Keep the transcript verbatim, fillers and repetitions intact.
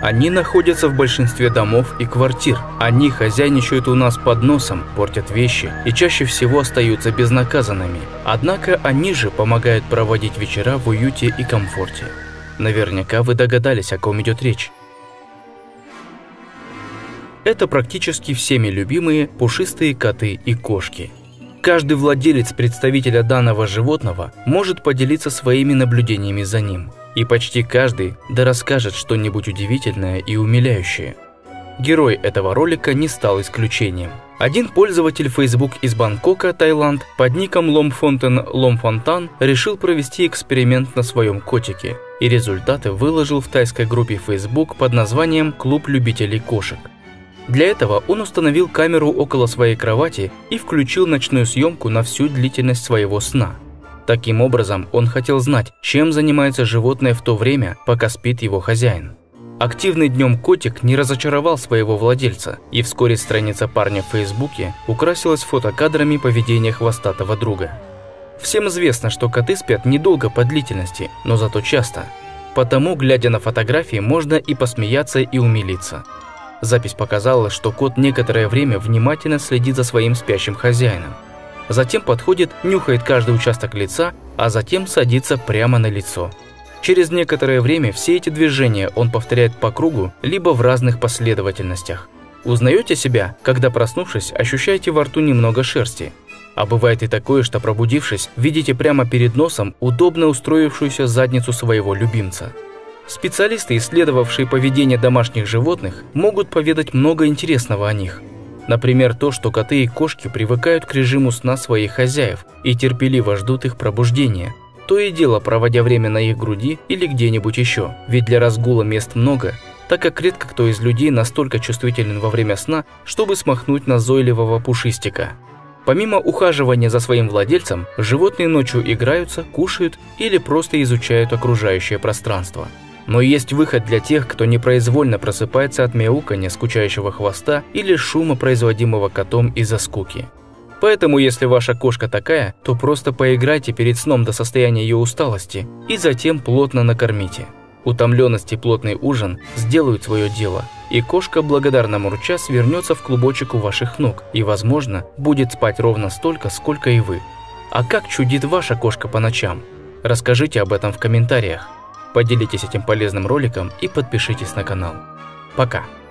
Они находятся в большинстве домов и квартир. Они хозяйничают у нас под носом, портят вещи и чаще всего остаются безнаказанными. Однако они же помогают проводить вечера в уюте и комфорте. Наверняка вы догадались, о ком идет речь. Это практически всеми любимые пушистые коты и кошки. Каждый владелец представителя данного животного может поделиться своими наблюдениями за ним. И почти каждый да расскажет что-нибудь удивительное и умиляющее. Герой этого ролика не стал исключением. Один пользователь Facebook из Бангкока, Таиланд, под ником Ломфонтен Ломфонтан решил провести эксперимент на своем котике, и результаты выложил в тайской группе Facebook под названием «Клуб любителей кошек». Для этого он установил камеру около своей кровати и включил ночную съемку на всю длительность своего сна. Таким образом, он хотел знать, чем занимается животное в то время, пока спит его хозяин. Активный днем котик не разочаровал своего владельца, и вскоре страница парня в Фейсбуке украсилась фотокадрами поведения хвостатого друга. Всем известно, что коты спят недолго по длительности, но зато часто. Потому, глядя на фотографии, можно и посмеяться, и умилиться. Запись показала, что кот некоторое время внимательно следит за своим спящим хозяином. Затем подходит, нюхает каждый участок лица, а затем садится прямо на лицо. Через некоторое время все эти движения он повторяет по кругу, либо в разных последовательностях. Узнаете себя, когда, проснувшись, ощущаете во рту немного шерсти? А бывает и такое, что, пробудившись, видите прямо перед носом удобно устроившуюся задницу своего любимца. Специалисты, исследовавшие поведение домашних животных, могут поведать много интересного о них. Например, то, что коты и кошки привыкают к режиму сна своих хозяев и терпеливо ждут их пробуждения, то и дело проводя время на их груди или где-нибудь еще, ведь для разгула мест много, так как редко кто из людей настолько чувствителен во время сна, чтобы смахнуть назойливого пушистика. Помимо ухаживания за своим владельцем, животные ночью играются, кушают или просто изучают окружающее пространство. Но есть выход для тех, кто непроизвольно просыпается от мяуканья скучающего хвоста или шума, производимого котом из-за скуки. Поэтому, если ваша кошка такая, то просто поиграйте перед сном до состояния ее усталости и затем плотно накормите. Утомленность и плотный ужин сделают свое дело, и кошка, благодарно мурча, свернется в клубочек у ваших ног и, возможно, будет спать ровно столько, сколько и вы. А как чудит ваша кошка по ночам? Расскажите об этом в комментариях. Поделитесь этим полезным роликом и подпишитесь на канал. Пока!